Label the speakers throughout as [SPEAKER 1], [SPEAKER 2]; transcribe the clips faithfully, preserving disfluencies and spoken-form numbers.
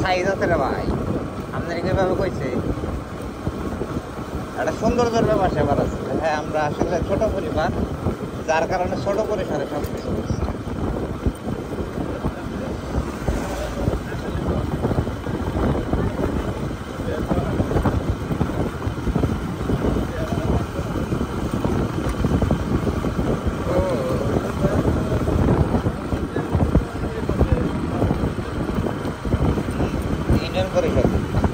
[SPEAKER 1] Size আছে রে ভাই, আপনার কিভাবে কইছে একটা সৌন্দর্যের ব্যাপার সেবার আছে। হ্যাঁ, আমরা আসলে ছোট পরিবার, যার কারণে ছোট পরিসরে সব কিছু করছি। ইউনিয়ন পরিষদ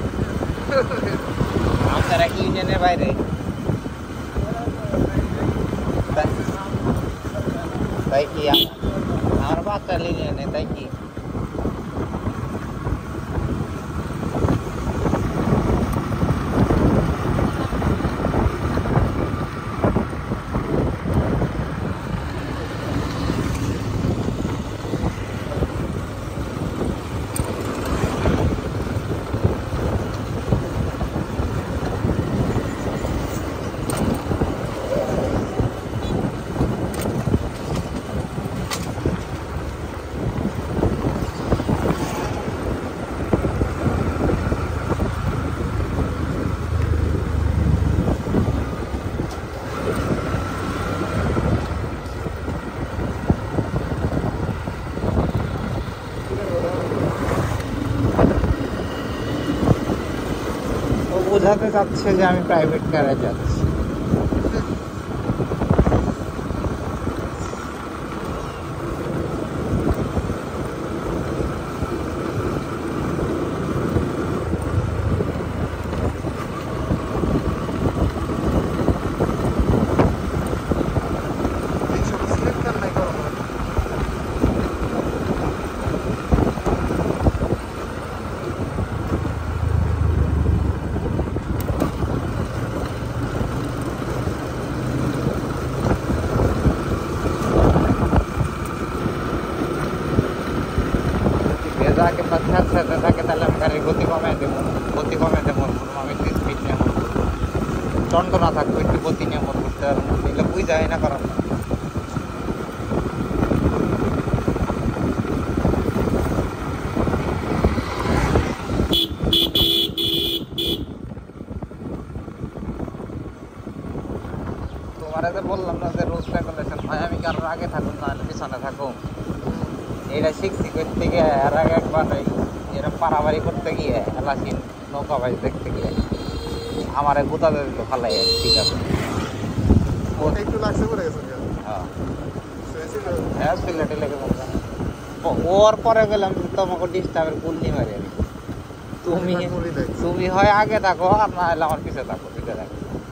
[SPEAKER 1] আপনারা কি ইউনিয়নের বাইরে? তাই কি আমার বাচ্চা ইউনিয়নে? তাই কি বোঝাতে চাচ্ছে যে আমি প্রাইভেট কারে যাচ্ছি। যাকে সাথে সাথে থাকে তাহলে আমি গাড়ির গতি কমে দেবো, গতি কমে দেবো, আমি একটু স্পিড নিয়ে মন করবো, দণ্ড না থাকবো, একটু গতি নিয়ে মন করতে পারবো, এগুলো বুঝ যায় না কারণ তোমার যে বললাম না যে রোজ রেগুলেশন হয়, আমি কারোর আগে থাকুন না পিছনে থাকুন, এটা শিখছি করতে গিয়ে। এর আগে একবার এরকম পারাবাড়ি করতে গিয়ে এলাচি নৌকা বাড়ি দেখতে গিয়ে আমার গুতা দিল ফালাই। ঠিক আছে,
[SPEAKER 2] একটু লাগছে পড়ে গেছে।
[SPEAKER 1] হ্যাঁ, সিলেটে লেগে বললাম ওর পরে গেলাম তোমাকে ডিস্টার্বের কুল নিয়ে মারি। তুমি তুমি হয় আগে থাকো, আর না হলে আমার পিছিয়ে থাকো, পিছিয়ে থাকো।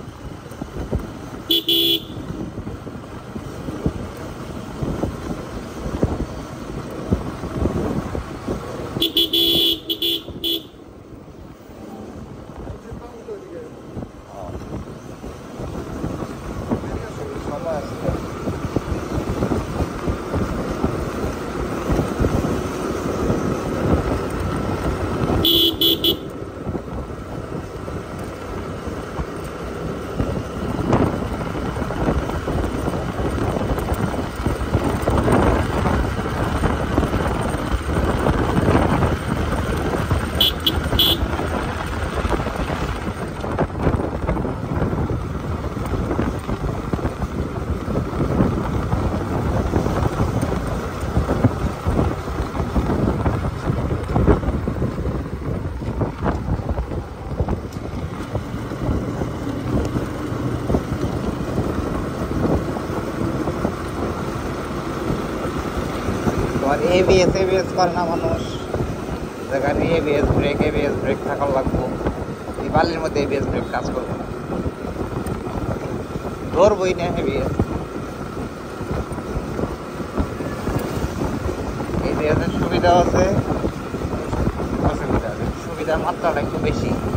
[SPEAKER 1] তোমার এবিএস এবিএস করে না মানুষ, যেখানে এবিএস ব্রেক এবিএস ব্রেক থাকার লাগবো। এই বালির মধ্যে এবিএস ব্রেক কাজ করবো না, ধরবই না এবিএস। এবিএস এর সুবিধা আছে, অসুবিধা আছে। সুবিধার মাত্রাটা একটু বেশি।